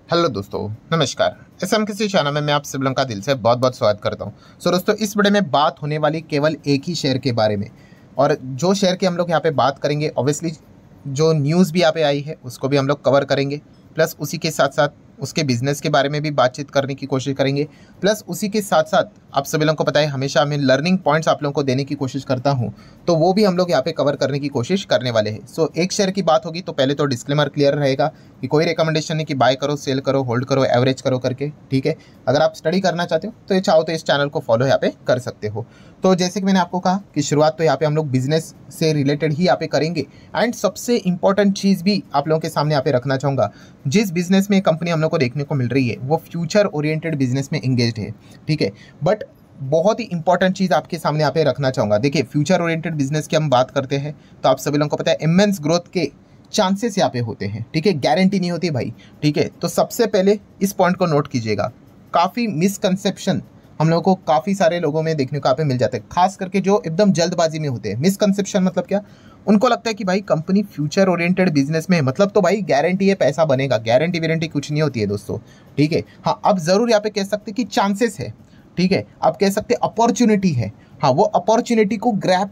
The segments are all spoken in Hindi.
हेलो दोस्तों, नमस्कार। एसएम किसी चैनल में मैं आप सभी लोगों का दिल से बहुत बहुत स्वागत करता हूं। दोस्तों, इस वीडियो में बात होने वाली केवल एक ही शेयर के बारे में, और जो शेयर की हम लोग यहाँ पे बात करेंगे, ऑब्वियसली जो न्यूज़ भी यहाँ पे आई है उसको भी हम लोग कवर करेंगे, प्लस उसी के साथ साथ उसके बिजनेस के बारे में भी बातचीत करने की कोशिश करेंगे। प्लस उसी के साथ साथ आप सभी लोगों को पता है हमेशा मैं लर्निंग पॉइंट्स आप लोगों को देने की कोशिश करता हूं, तो वो भी हम लोग यहाँ पे कवर करने की कोशिश करने वाले हैं। सो एक शेयर की बात होगी तो पहले तो डिस्क्लेमर क्लियर रहेगा कि कोई रिकमेंडेशन नहीं कि बाय करो, सेल करो, होल्ड करो, एवरेज करो करके, ठीक है। अगर आप स्टडी करना चाहते हो तो ये चाहो तो इस चैनल को फॉलो यहाँ पे कर सकते हो। तो जैसे कि मैंने आपको कहा कि शुरुआत तो यहाँ पे हम लोग बिजनेस से रिलेटेड ही यहाँ पे करेंगे, एंड सबसे इंपॉर्टेंट चीज़ भी आप लोगों के सामने यहाँ पे रखना चाहूँगा। जिस बिजनेस में कंपनी हम लोग को देखने को मिल रही है वो फ्यूचर ओरिएंटेड बिजनेस में एंगेज्ड है, ठीक है। बट बहुत ही इंपॉर्टेंट चीज़ आपके सामने यहाँ पे रखना चाहूँगा। देखिए, फ्यूचर ओरिएंटेड बिजनेस की हम बात करते हैं तो आप सभी लोगों को पता है इमेंस ग्रोथ के चांसेस यहाँ पे होते हैं, ठीक है। गारंटी नहीं होती भाई, ठीक है। तो सबसे पहले इस पॉइंट को नोट कीजिएगा। काफ़ी मिसकंसेप्शन हम लोगों को काफ़ी सारे लोगों में देखने को यहाँ पे मिल जाते हैं, खास करके जो एकदम जल्दबाजी में होते हैं। मिसकंसेप्शन मतलब क्या? उनको लगता है कि भाई कंपनी फ्यूचर ओरिएंटेड बिजनेस में है, मतलब तो भाई गारंटी है पैसा बनेगा। गारंटी वारंटी कुछ नहीं होती है दोस्तों, ठीक है। हाँ, अब ज़रूर यहाँ पे कह सकते हैं कि चांसेस है, ठीक है। आप कह सकते हैं अपॉर्चुनिटी है। हाँ, वो अपॉर्चुनिटी को ग्रैब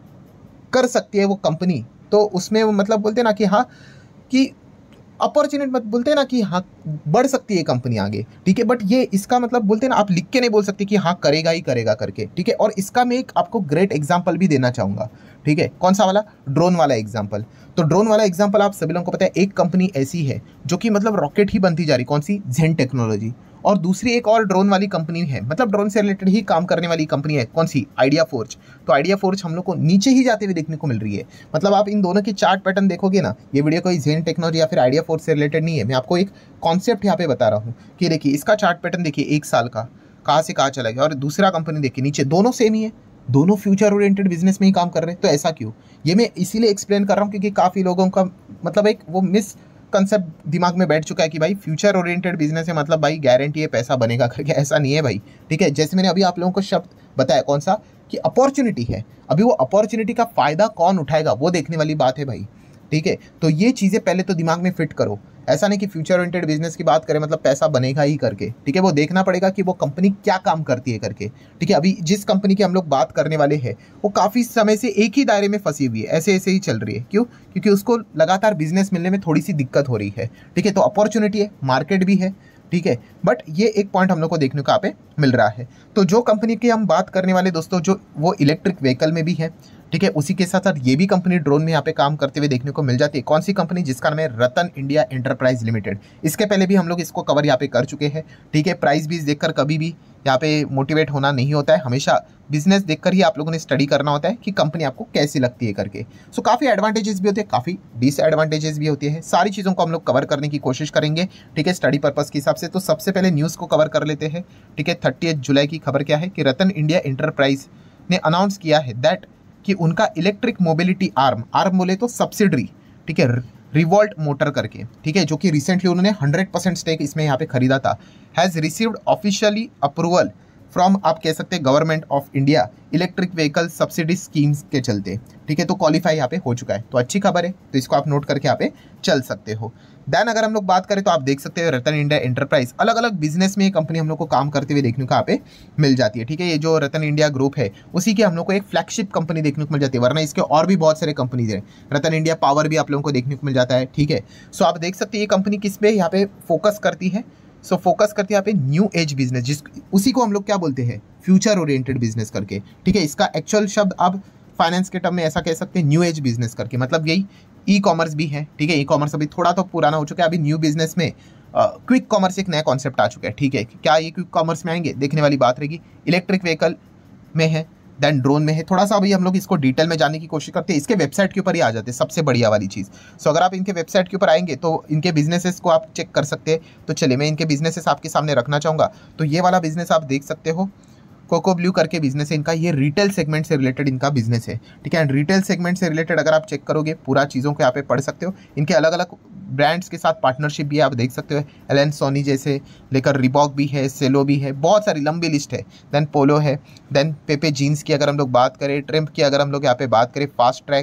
कर सकती है वो कंपनी, तो उसमें वो मतलब बोलते हैं ना कि हाँ, कि अपॉर्चुनिटी मत बोलते हैं ना कि हाँ बढ़ सकती है कंपनी आगे, ठीक है। बट ये इसका मतलब बोलते हैं ना, आप लिख के नहीं बोल सकते कि हाँ करेगा ही करेगा करके, ठीक है। और इसका मैं एक आपको ग्रेट एग्जांपल भी देना चाहूँगा, ठीक है। कौन सा वाला? ड्रोन वाला एग्जांपल। तो ड्रोन वाला एग्जांपल आप सभी लोगों को पता है, एक कंपनी ऐसी है जो कि मतलब रॉकेट ही बनती जा रही। कौन सी? जेन टेक्नोलॉजी। और दूसरी एक और ड्रोन वाली कंपनी है, मतलब ड्रोन से रिलेटेड ही काम करने वाली कंपनी है। कौन सी? Idea Forge. तो आइडिया फोर्ज हम लोग को नीचे ही जाते हुए देखने को मिल रही है। मतलब आप इन दोनों की चार्ट पैटर्न देखोगे ना, ये वीडियो कोई जेन टेक्नोलॉजी या फिर आइडिया फोर्ज से रिलेटेड नहीं है। मैं आपको एक कॉन्सेप्ट यहाँ पे बता रहा हूँ कि देखिए इसका चार्ट पैटर्न देखिए, एक साल का कहाँ से कहाँ चला गया। और दूसरा कंपनी देखिए नीचे, दोनों सेम ही है, दोनों फ्यूचर ओरिएंटेड बिजनेस में ही काम कर रहे हैं। तो ऐसा क्यों? ये मैं इसीलिए एक्सप्लेन कर रहा हूँ क्योंकि काफ़ी लोगों का मतलब एक वो मिस कंसेप्ट दिमाग में बैठ चुका है कि भाई फ्यूचर ओरिएंटेड बिजनेस है मतलब भाई गारंटी है पैसा बनेगा करके। ऐसा नहीं है भाई, ठीक है। जैसे मैंने अभी आप लोगों को शब्द बताया, कौन सा? कि अपॉर्चुनिटी है। अभी वो अपॉर्चुनिटी का फ़ायदा कौन उठाएगा वो देखने वाली बात है भाई, ठीक है। तो ये चीज़ें पहले तो दिमाग में फिट करो। ऐसा नहीं कि फ्यूचर ओरिएंटेड बिजनेस की बात करें मतलब पैसा बनेगा ही करके, ठीक है। वो देखना पड़ेगा कि वो कंपनी क्या काम करती है करके, ठीक है। अभी जिस कंपनी की हम लोग बात करने वाले हैं वो काफ़ी समय से एक ही दायरे में फंसी हुई है, ऐसे ऐसे ही चल रही है। क्यों? क्योंकि उसको लगातार बिजनेस मिलने में थोड़ी सी दिक्कत हो रही है, ठीक है। तो अपॉर्चुनिटी है, मार्केट भी है, ठीक है। बट ये एक पॉइंट हम लोग को देखने को यहाँ पे मिल रहा है। तो जो कंपनी की हम बात करने वाले दोस्तों, जो वो इलेक्ट्रिक व्हीकल में भी है, ठीक है। उसी के साथ साथ ये भी कंपनी ड्रोन में यहाँ पे काम करते हुए देखने को मिल जाती है। कौन सी कंपनी? जिसका नाम है रतन इंडिया एंटरप्राइज लिमिटेड। इसके पहले भी हम लोग इसको कवर यहाँ पे कर चुके हैं, ठीक है। प्राइस भी देखकर कभी भी यहाँ पे मोटिवेट होना नहीं होता है, हमेशा बिजनेस देखकर ही आप लोगों ने स्टडी करना होता है कि कंपनी आपको कैसी लगती है करके। सो काफ़ी एडवांटेजेस भी होते हैं, काफ़ी डिसएडवांटेजेस भी होती है। सारी चीज़ों को हम लोग कवर करने की कोशिश करेंगे, ठीक है, स्टडी पर्पज़ के हिसाब से। तो सबसे पहले न्यूज़ को कवर कर लेते हैं, ठीक है। 30 जुलाई की खबर क्या है कि रतन इंडिया एंटरप्राइज ने अनाउंस किया है दैट कि उनका इलेक्ट्रिक मोबिलिटी आर्म बोले तो सब्सिडरी, ठीक है, रिवॉल्ट मोटर करके, ठीक है, जो कि रिसेंटली उन्होंने 100% स्टेक इसमें यहाँ पे खरीदा था, has received officially approval from, आप कह सकते हैं, government of India electric vehicle subsidy schemes के चलते, ठीक है। तो क्वालिफाई यहाँ पे हो चुका है, तो अच्छी खबर है। तो इसको आप नोट करके यहाँ पे चल सकते हो। देन अगर हम लोग बात करें तो आप देख सकते हो रतन इंडिया एंटरप्राइज अलग अलग बिजनेस में ये कंपनी हम लोग को काम करते हुए देखने को यहाँ पे मिल जाती है, ठीक है। ये जो रतन इंडिया ग्रुप है उसी की हम लोग को एक फ्लैगशिप कंपनी देखने को मिल जाती है, वरना इसके और भी बहुत सारे कंपनीज हैं। रतन इंडिया पावर भी आप लोगों को देखने को मिल जाता है, ठीक है। सो आप देख सकते हैं ये कंपनी किस पे यहाँ पे फोकस करती है। सो फोकस करती है यहाँ पे न्यू एज बिजनेस, जिस उसी को हम लोग क्या बोलते हैं? फ्यूचर ओरिएंटेड बिजनेस करके, ठीक है। इसका एक्चुअल शब्द आप फाइनेंस के टर्म में ऐसा कह सकते हैं, न्यू एज बिजनेस करके। मतलब यही ई कॉमर्स भी है, ठीक है। ई कॉमर्स अभी थोड़ा तो पुराना हो चुका है, अभी न्यू बिजनेस में क्विक कॉमर्स एक नया कॉन्सेप्ट आ चुका है, ठीक है। क्या ये क्विक कॉमर्स में आएंगे देखने वाली बात रहेगी। इलेक्ट्रिक व्हीकल में है, देन ड्रोन में है। थोड़ा सा अभी हम लोग इसको डिटेल में जानने की कोशिश करते हैं। इसके वेबसाइट के ऊपर ही आ जाते हैं, सबसे बढ़िया वाली चीज़। सो अगर आप इनके वेबसाइट के ऊपर आएंगे तो इनके बिजनेसेस को आप चेक कर सकते हैं। तो चलिए मैं इनके बिजनेसेस आपके सामने रखना चाहूँगा। तो ये वाला बिजनेस आप देख सकते हो, कोको ब्लू करके बिजनेस है इनका। ये रिटेल सेगमेंट से रिलेटेड इनका बिजनेस है, ठीक है। एंड रिटेल सेगमेंट से रिलेटेड अगर आप चेक करोगे पूरा चीज़ों को यहाँ पे पढ़ सकते हो। इनके अलग अलग ब्रांड्स के साथ पार्टनरशिप भी आप देख सकते हो। एलन सोनी जैसे लेकर रिबॉक भी है, सेलो भी है, बहुत सारी लंबी लिस्ट है। देन पोलो है, देन पेपे जीन्स की अगर हम लोग बात करें, ट्रिम्प की अगर हम लोग यहाँ पे बात करें, फास्ट ट्रैक,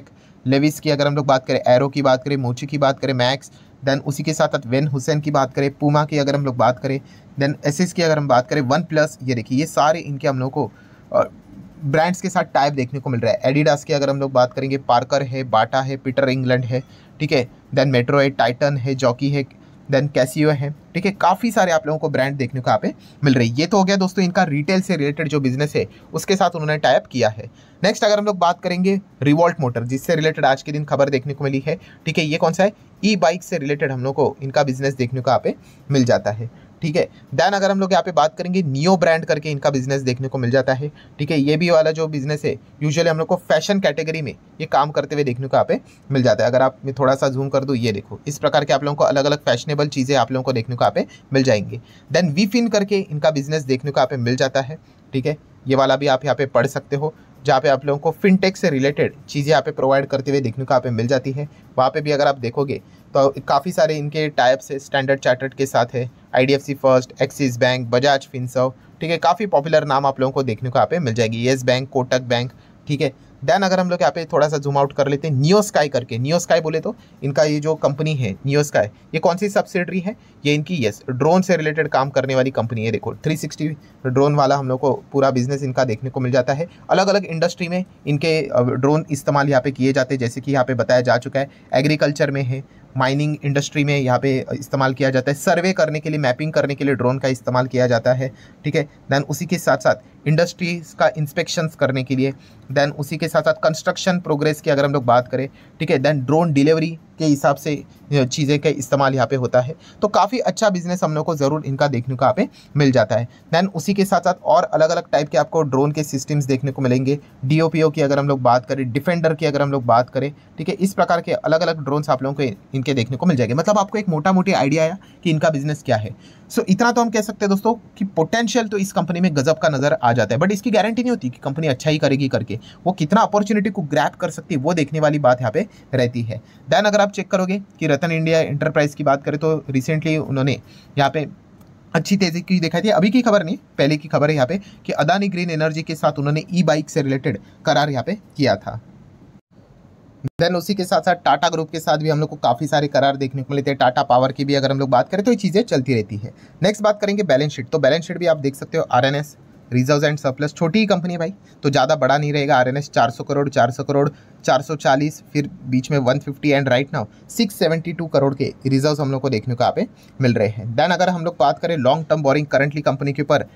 लेविस की अगर हम लोग बात करें, एरो की बात करें, मोची की बात करें, मैक्स, देन उसी के साथ साथ वेन हुसैन की बात करें, पूमा की अगर हम लोग बात करें, देन एसिस की अगर हम बात करें, वन प्लस, ये देखिए ये सारे इनके हम लोग को ब्रांड्स के साथ टाइप देखने को मिल रहा है। एडिडास की अगर हम लोग बात करेंगे, पार्कर है, बाटा है, पीटर इंग्लैंड है, ठीक है, देन मेट्रो है, टाइटन है, जॉकी है, देन कैसियो है, ठीक है, काफ़ी सारे आप लोगों को ब्रांड देखने को यहाँ पे मिल रही है। ये तो हो गया दोस्तों इनका रिटेल से रिलेटेड जो बिजनेस है उसके साथ उन्होंने टाइप किया है। नेक्स्ट अगर हम लोग बात करेंगे रिवॉल्ट मोटर, जिससे रिलेटेड आज के दिन खबर देखने को मिली है, ठीक है, ये कौन सा है, ई बाइक से रिलेटेड हम लोग को इनका बिजनेस देखने को यहाँ पे मिल जाता है, ठीक है। देन अगर हम लोग यहाँ पे बात करेंगे, नियो ब्रांड करके इनका बिजनेस देखने को मिल जाता है, ठीक है। ये भी वाला जो बिजनेस है यूजुअली हम लोग को फैशन कैटेगरी में ये काम करते हुए देखने को यहाँ पे मिल जाता है। अगर आप मैं थोड़ा सा जूम कर दूँ, ये देखो इस प्रकार के आप लोगों को अलग अलग फैशनेबल चीज़ें आप लोगों को देखने को यहाँ पे मिल जाएंगी। देन वीफिन करके इनका बिजनेस देखने को यहाँ पे मिल जाता है, ठीक है। ये वाला भी आप यहाँ पे पढ़ सकते हो, जहाँ पे आप लोगों को फिनटेक से रिलेटेड चीज़ें यहाँ पे प्रोवाइड करते हुए देखने को यहाँ पे मिल जाती है। वहाँ पे भी अगर आप देखोगे तो काफ़ी सारे इनके टाइप्स है, स्टैंडर्ड चार्टर्ड के साथ है, IDFC first, Axis bank, Bajaj Finserv, ठीक है, काफ़ी पॉपुलर नाम आप लोगों को देखने को यहाँ पे मिल जाएगी, येस बैंक, कोटक बैंक, ठीक है। देन अगर हम लोग यहाँ पे थोड़ा सा जूम आउट कर लेते हैं, नियो स्काई करके, नियो स्काई बोले तो इनका ये जो कंपनी है नियो स्काई, ये कौन सी सब्सिडरी है, ये इनकी यस ड्रोन से रिलेटेड काम करने वाली कंपनी है। देखो 360 ड्रोन वाला हम लोग को पूरा बिजनेस इनका देखने को मिल जाता है। अलग अलग इंडस्ट्री में इनके ड्रोन इस्तेमाल यहाँ पे किए जाते हैं, जैसे कि यहाँ पे बताया जा चुका है, एग्रीकल्चर में है, माइनिंग इंडस्ट्री में यहाँ पे इस्तेमाल किया जाता है, सर्वे करने के लिए, मैपिंग करने के लिए ड्रोन का इस्तेमाल किया जाता है, ठीक है। देन उसी के साथ साथ इंडस्ट्रीज़ का इंस्पेक्शंस करने के लिए, देन उसी के साथ साथ कंस्ट्रक्शन प्रोग्रेस की अगर हम लोग बात करें, ठीक है, देन ड्रोन डिलीवरी के हिसाब से चीज़ें का इस्तेमाल यहाँ पे होता है। तो काफ़ी अच्छा बिजनेस हम लोग को ज़रूर इनका देखने को यहाँ पे मिल जाता है। देन उसी के साथ साथ और अलग अलग टाइप के आपको ड्रोन के सिस्टम्स देखने को मिलेंगे, DOPO की अगर हम लोग बात करें, डिफेंडर की अगर हम लोग बात करें, ठीक है, इस प्रकार के अलग अलग ड्रोन्स आप लोगों को इनके देखने को मिल जाएंगे। मतलब आपको एक मोटा मोटी आइडिया आया कि इनका बिजनेस क्या है। सो इतना तो हम कह सकते हैं दोस्तों कि पोटेंशियल तो इस कंपनी में गजब का नजर आ जाता है, बट इसकी गारंटी नहीं होती कि कंपनी अच्छा ही करेगी करके, वो कितना अपॉर्चुनिटी को ग्रैब कर सकती है वो देखने वाली बात यहाँ पे रहती है। देन अगर आप चेक करोगे कि रतन इंडिया एंटरप्राइज की बात करें तो रिसेंटली उन्होंने यहाँ पे अच्छी तेजी की दिखाई थी, अभी की खबर नहीं पहले की खबर है यहाँ पे, कि अदानी ग्रीन एनर्जी के साथ उन्होंने ई बाइक से रिलेटेड करार यहाँ पे किया था। देन उसी के साथ साथ टाटा ग्रुप के साथ भी हम लोग को काफ़ी सारे करार देखने को मिलते हैं। टाटा पावर की भी अगर हम लोग बात करें तो ये चीज़ें चलती रहती है। नेक्स्ट बात करेंगे बैलेंस शीट, तो बैलेंस शीट भी आप देख सकते हो, RNS रिजर्व्स एंड सरप्लस, छोटी ही कंपनी है भाई, तो ज़्यादा बड़ा नहीं रहेगा। RNS 400 करोड़, 400 करोड़, 440, फिर बीच में 150 एंड राइट नाउ 672 करोड़ के रिजर्व्स हम लोग को देखने को यहाँ पे मिल रहे हैं। देन अगर हम लोग बात करें long term boring, currently company के ऊपर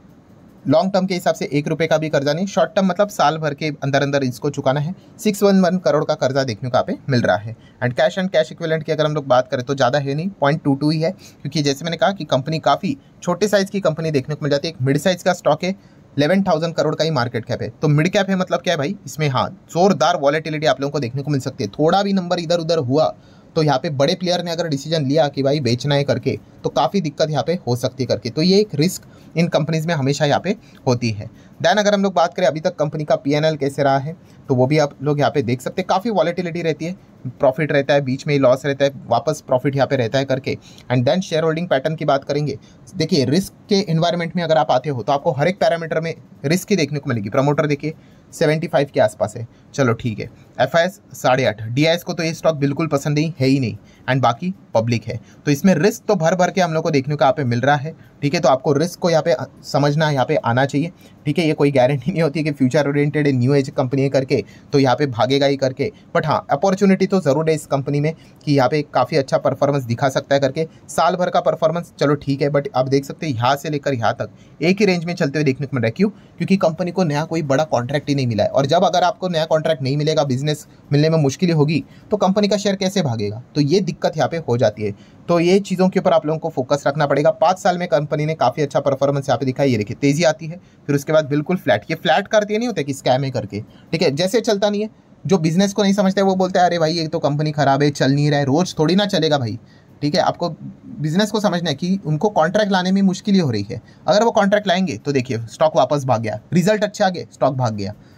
लॉन्ग टर्म के हिसाब से 1 रुपये का भी कर्जा नहीं, शॉर्ट टर्म मतलब साल भर के अंदर अंदर इसको चुकाना है, 611 करोड़ का कर्जा देखने को यहाँ पे मिल रहा है। एंड कैश इक्विवेलेंट की अगर हम लोग बात करें तो ज़्यादा है नहीं, 0.22 ही है, क्योंकि जैसे मैंने कहा कि कंपनी काफ़ी छोटे साइज़ की कंपनी देखने को मिल जाती है। एक मिड साइज़ का स्टॉक है, 11,000 करोड़ का ही मार्केट कैप है, तो मिड कैप है मतलब क्या है भाई, इसमें हाँ जोरदार वॉलेटिलिटी आप लोगों को देखने को मिल सकती है। थोड़ा भी नंबर इधर उधर हुआ तो यहाँ पे बड़े प्लेयर ने अगर डिसीजन लिया कि भाई बेचना है करके, तो काफ़ी दिक्कत यहाँ पे हो सकती है करके, तो ये एक रिस्क इन कंपनीज में हमेशा यहाँ पे होती है। देन अगर हम लोग बात करें अभी तक कंपनी का P&L कैसे रहा है, तो वो भी आप लोग यहाँ पे देख सकते हैं, काफ़ी वॉलेटिलिटी रहती है, प्रॉफिट रहता है, बीच में ही लॉस रहता है, वापस प्रॉफिट यहाँ पे रहता है करके। And then share holding pattern की बात करेंगे, देखिए रिस्क के इन्वायरमेंट में अगर आप आते हो तो आपको हर एक पैरामीटर में रिस्क ही देखने को मिलेगी। प्रमोटर देखिए 75 के आसपास है, चलो ठीक है, FIS 8.5, DIS को तो ये स्टॉक बिल्कुल पसंद नहीं है ही नहीं, एंड बाकी पब्लिक है, तो इसमें रिस्क तो भर भर के हम लोग को देखने को यहाँ पे मिल रहा है, ठीक है। तो आपको रिस्क को यहाँ पे समझना यहाँ पे आना चाहिए, ठीक है। ये कोई गारंटी नहीं होती कि future oriented new age company है करके तो यहाँ पे भागेगा ही करके, बट हाँ अपॉर्चुनिटी तो ज़रूर है इस कंपनी में कि यहाँ पे काफ़ी अच्छा परफॉर्मेंस दिखा सकता है करके। साल भर का परफॉर्मेंस चलो ठीक है, बट आप देख सकते हैं यहाँ से लेकर यहाँ तक एक ही रेंज में चलते हुए देखने को मिल रहा है। क्यों? क्योंकि कंपनी को नया कोई बड़ा कॉन्ट्रैक्ट ही नहीं मिला है, और जब अगर आपको नया कॉन्ट्रैक्ट नहीं मिलेगा, बिजनेस मिलने में मुश्किल होगी, तो कंपनी का शेयर कैसे भागेगा, तो ये दिक्कत यहाँ पे हो जाती है। तो ये चीज़ों के ऊपर आप लोगों को फोकस रखना पड़ेगा। 5 साल में कंपनी ने काफ़ी अच्छा परफॉर्मेंस यहाँ पे दिखाई, ये देखिए तेजी आती है, फिर उसके बाद बिल्कुल फ्लैट। ये फ्लैट करते नहीं होते कि स्कैम है करके, ठीक है, जैसे चलता नहीं है। जो बिजनेस को नहीं समझते वो बोलते हैं अरे भाई ये तो कंपनी खराब है, चल नहीं रहा है, रोज थोड़ी ना चलेगा भाई, ठीक है। आपको बिजनेस को समझना है कि उनको कॉन्ट्रैक्ट लाने में मुश्किल ही हो रही है। अगर वो कॉन्ट्रैक्ट लाएंगे तो देखिए स्टॉक वापस भाग गया, रिजल्ट अच्छे आ गए, स्टॉक भाग गया,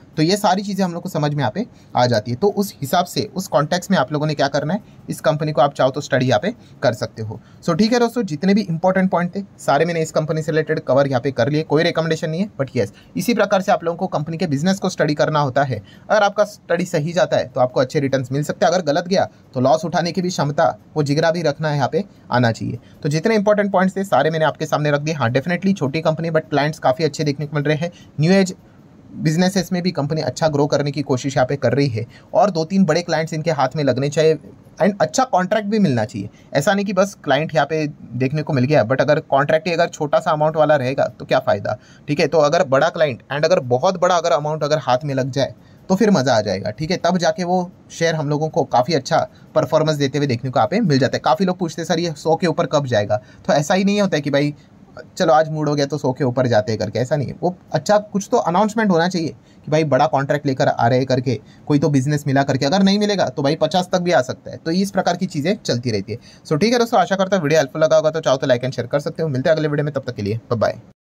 तो ये सारी चीज़ें हम लोग को समझ में यहाँ पे आ जाती है। तो उस हिसाब से उस कॉन्टेक्स्ट में आप लोगों ने क्या करना है, इस कंपनी को आप चाहो तो स्टडी यहाँ पे कर सकते हो। सो ठीक है दोस्तों, जितने भी इंपॉर्टेंट पॉइंट थे सारे मैंने इस कंपनी से रिलेटेड कवर यहाँ पे कर लिए। कोई रिकमेंडेशन नहीं है, बट येस इसी प्रकार से आप लोगों को कंपनी के बिजनेस को स्टडी करना होता है। अगर आपका स्टडी सही जाता है तो आपको अच्छे रिटर्न्स मिल सकते हैं, अगर गलत गया तो लॉस उठाने की भी क्षमता, वो जिगरा भी रखना है यहाँ पे आना चाहिए। तो जितने इंपॉर्टेंट पॉइंट्स थे सारे मैंने आपके सामने रख दिए। हाँ डेफिनेटली छोटी कंपनी बट क्लाइंट्स काफ़ी अच्छे देखने को मिल रहे हैं। न्यू एज बिजनेसेस में भी कंपनी अच्छा ग्रो करने की कोशिश यहाँ पे कर रही है, और 2-3 बड़े क्लाइंट्स इनके हाथ में लगने चाहिए एंड अच्छा कॉन्ट्रैक्ट भी मिलना चाहिए। ऐसा नहीं कि बस क्लाइंट यहाँ पे देखने को मिल गया, बट अगर कॉन्ट्रैक्ट ही अगर छोटा सा अमाउंट वाला रहेगा तो क्या फ़ायदा। ठीक है, तो अगर बड़ा क्लाइंट एंड अगर बहुत बड़ा अगर अमाउंट अगर हाथ में लग जाए तो फिर मज़ा आ जाएगा। ठीक है, तब जाके वो शेयर हम लोगों को काफ़ी अच्छा परफॉर्मेंस देते हुए देखने को यहाँ पे मिल जाता है। काफ़ी लोग पूछते हैं सर ये 100 के ऊपर कब जाएगा, तो ऐसा ही नहीं होता है कि भाई चलो आज मूड हो गया तो 100 के ऊपर जाते हैं करके, ऐसा नहीं है। वो अच्छा कुछ तो अनाउंसमेंट होना चाहिए कि भाई बड़ा कॉन्ट्रैक्ट लेकर आ रहे करके, कोई तो बिजनेस मिला करके। अगर नहीं मिलेगा तो भाई 50 तक भी आ सकता है। तो इस प्रकार की चीज़ें चलती रहती है। सो ठीक है दोस्तों, आशा करता हूँ वीडियो हेल्पफुल लगा होगा, तो चाहो तो लाइक एंड शेयर कर सकते हो। मिलते हैं अगले वीडियो में, तब तक के लिए बाय बाय।